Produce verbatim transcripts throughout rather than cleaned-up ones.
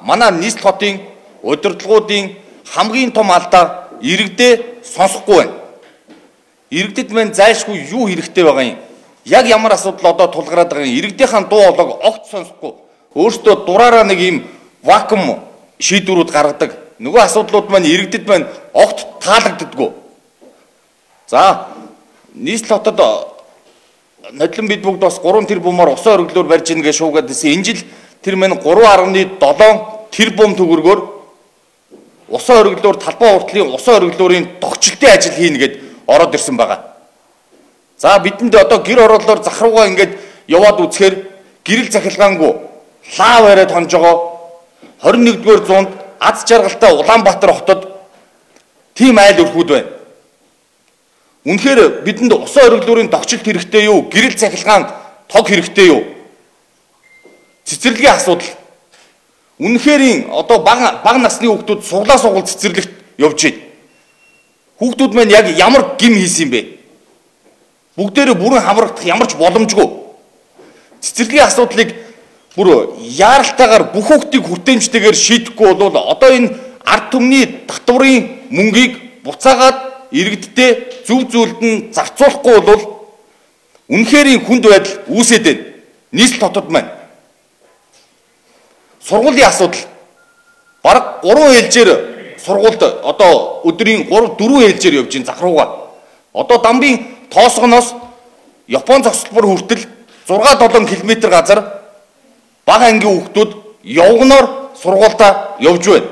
манай нийслэл хотын удирдлагуудын хамгийн том алдаа иргэдээ сонсохгүй байна. Иргэдэд мань зайлшгүй юу хэрэгтэй байгаа юм? Яг ямар асуудал одоо тулгараад байгаа юм? Иргэдийнхэн дуу хоолойг огт сонсохгүй. Өөртөө дураараа нэг юм вакуум шийдвэрүүд гаргадаг. Нөгөө асуудлууд маань иргэдэд маань огт таалагддаггүй. За, нийслэл хотод нодлон бид бүгд бас гурван тэрбумаар усан оргилоор барьж ийн гэж шуугаад байсан. Энэ жил тэр маань гурван арван долоо тэрбум төгрөгөөр усан оргилоор талбай уртлын усан оргилуурын тогтчлтын ажил хийнэ гэд ороод ирсэн байгаа. За бидэнд одоо гэр ороолоор захруугаа ингээд яваад үзэхээр гэрэл захилгаангүй лав яриад хонж байгаа хорин нэгдүгээр зуунд аз жаргалтай Улаанбаатар хотод тийм айл өрхүүд байна. Үнэхээр бидэнд усан оргилуурын тогтчлт хэрэгтэй юу? Гэрэл захилгаан тог хэрэгтэй юу? Цэцэрлэгийн асуудал. Үнэхээр одоо бага бага насны хүүхдүүд суглаа сугал цэцэрлэгт явж байна. Хүүхдүүд маань яг ямар гим хийсэн юм бэ? Бүгдээрээ бүрэн хамрагдах ямар ч боломжгүй. Цэцэрлэгийн асуудлыг бүр яаралтайгаар бүх хүүхдийг хүртээмжтэйгээр шийдэхгүй бол одоо энэ ард түмний татврын мөнгийг буцаагаад иргэдтэй зөв зөвлөд нь зарцуулахгүй бол үнэхээр хүнд байдал үүсээд байна. Нийслэл хотод маань сургуулийн асуудал бараг гурван ээлжээр сургуульд одоо өдрийн гурав дөрвөн ээлжээр явж ин захрууга. Одоо Дамбын тоосгоноос Япон зогсолбор хүртэл зургаа долоон километр газар бага ангийн хүүхдүүд явгноор сургуультай явж байна.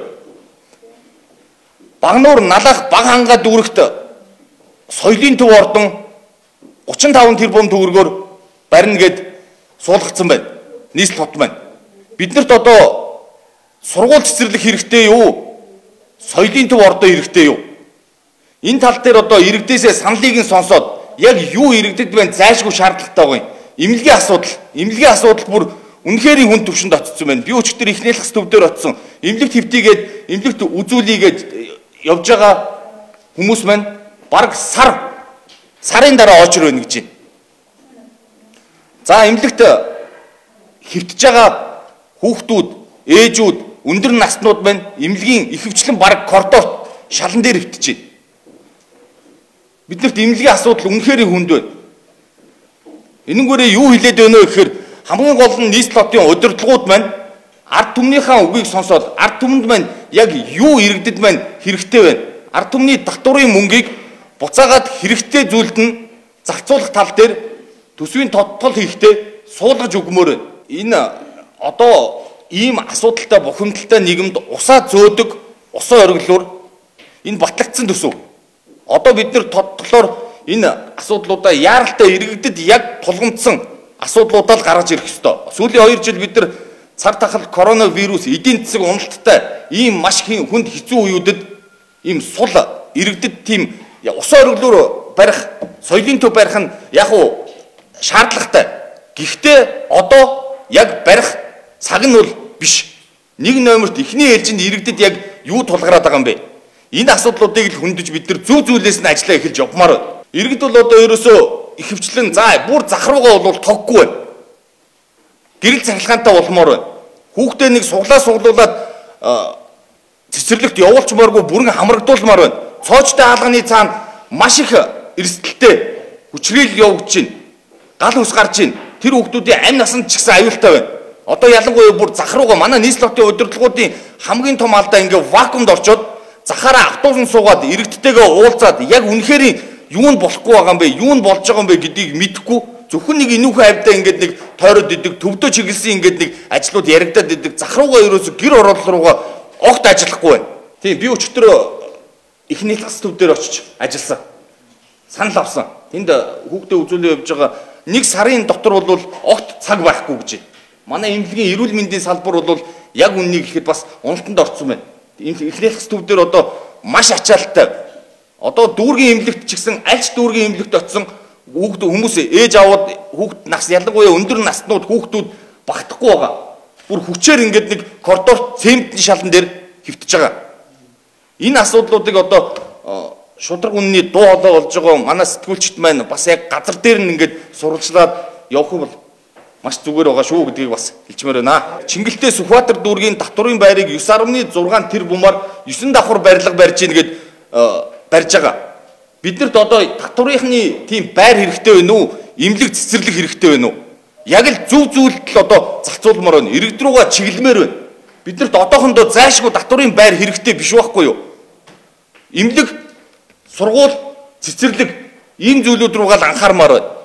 Багнуур налах бага хангаа дүүрэгт соёлын төв ордон гучин таван тэрбум төгрөгөөр барина гэд суулгацсан байна. Нийслэл хот маань. Биднэрт одоо сургууль цэцэрлэх хэрэгтэй юу? Соёлын төв ордон хэрэгтэй юу? Энэ тал дээр одоо иргэдээсээ саналыг нь сонсоод яг юу иргэдэд байна зайлшгүй шаардлагатай байгаа юм. Эмнэлгийн асуудал, эмнэлгийн асуудал бүр үнэхээр хүн төвшөнд очсон байна. Би өчигдөр ихнээлх төв дээр очсон. Эмнэлэгт хэвтийгээд, эмнэлэгт үзүүлийгээд явж байгаа хүмүүс маань бараг сар сарын дараа очор байна гэж байна. За эмнэлэгт хэвтэж байгаа хүүхдүүд, ээжүүд, өндөр наснууд маань эмнэлгийн ихэвчлэн бараг коридорт шалан дээр хэвтэж байна. Биднэрт эмнэлгийн асуудал үнэхээр хүнд байна. Энэнгүүрээ юу хэлээд байна вэ гэхээр хамгийн гол нь нийслэл хотын удирдлагууд маань ард түмнийхээ үгийг сонсоод ард түмэнд маань яг юу иргэдэд маань хэрэгтэй байна. Ард түмний татврын мөнгийг буцаагаад хэрэгтэй зүйлд нь зарцуулах тал дээр төсвийн тодтол хийхдээ суулгаж өгмөр байна. Энэ одоо ийм асуудалтай бухимдалтай нийгэмд усаа зөөдөг усан оргилуур энэ батлагдсан төсөв. Одоо бид нэр тодтолоор энэ асуудлуудаа яаралтай иргэдэд яг тулгамдсан асуудлуудаа л гаргаж ирэх ёстой. Сүүлийн хоёр жил бид нар цар тахал коронавирус эдийн засаг уналттай ийм маш хүнд хэцүү үеүүдэд ийм сул иргэдэд тийм усан оргилуур барих, соёлын төв барих нь яг уу шаардлагатай. Гэхдээ одоо яг барих цаг нь бол биш. Нэг номерт эхний ээлжинд иргэдэд яг юу тулгараад байгаа юм бэ? Энэ асуудлуудыг л хөндөж бид нар зөв зүйлээс нь ажиллаа эхэлж явмаар байна. Иргэд бол одоо ерөөсөө ихэвчлэн за бүр захруугаа бол тоггүй байна. Гэрэл цахилгаантай болмоор байна. Хүүхдээ нэг суглаа суглуулад цэцэрлэгт явуулчмааргүй бүрэн хамрагдуулмаар байна. Цоочтой хаалганы цаана маш их эрсдэлтэй хүчрэл явагдаж байна. Гал ус гарч байна. Тэр хүүхдүүдийн амь насанд ч гэсэн аюултай байна. Одоо ялангуяа бүр захрууга манай нийслэл хотын удирдлагуудын хамгийн том алдаа ингээ вакуумд орчоод захаараа автобусан суугаад иргэдтэйгээ уулзаад яг үнэхээр юу нь болохгүй байгаа юм бэ? Юу нь болж байгаа юм бэ гэдгийг мэдэхгүй зөвхөн нэг инүүхэн авдаа ингээд нэг тойроод идэг төвдөө чиглэсэн ингээд нэг ажлууд яригадаад идэг захрууга ерөөсө гэр оролцол руугаа огт ажиллахгүй байна. Тийм би өчтөр ихний тас төв дээр очиж ажилласан. Санал авсан. Тэнд хүүхдээ үзүүлээ явж байгаа нэг сарын дотор бол огт цаг байхгүй гэж байна. Манай эмнэлгийн эрүүл мэндийн салбар бол яг үннийг ихэд бас уналтанд орсон байна. Ихнээлх төв дээр одоо маш ачаалттай. Одоо дүүргийн эмнэлэгт ч гэсэн альч дүүргийн эмнэлэгт очсон хүүхд хүмүүс ээж аваад хүүхд нас ялангуяа өндөр наснууд хүүхдүүд багтахгүй байгаа. Бүр хүчээр ингээд нэг коридор цементний шалан дээр хөвтөж байгаа. Энэ асуудлуудыг одоо шудраг үнний дуу хоолой болж байгаа манай сэтгүүлчд маань бас яг газар дээр нь ингээд сурвалжлаад явах бол маш зүгээр байгаа шүү гэдгийг бас хэлчмээр байна. Чингэлтэй Сүхбаатар дүүргийн татврын байрыг девять дасмал шесть тэрбумаар девять давхар барилга барьж ийн гэд барьж байгаа. Биднэрт одоо татврынхны тийм байр хэрэгтэй байна уу? Имлэг цэцэрлэг хэрэгтэй байна уу? Яг л зөв зүйлд л одоо зарцуулмаар байна. Иргэд рүүгээ чиглэмээр байна. Биднэрт одоохондоо зайлшгүй татврын байр хэрэгтэй биш байхгүй юу? Имлэг, сургууль, цэцэрлэг ийм зүйлүүд рүүгээ л анхаармаар байна.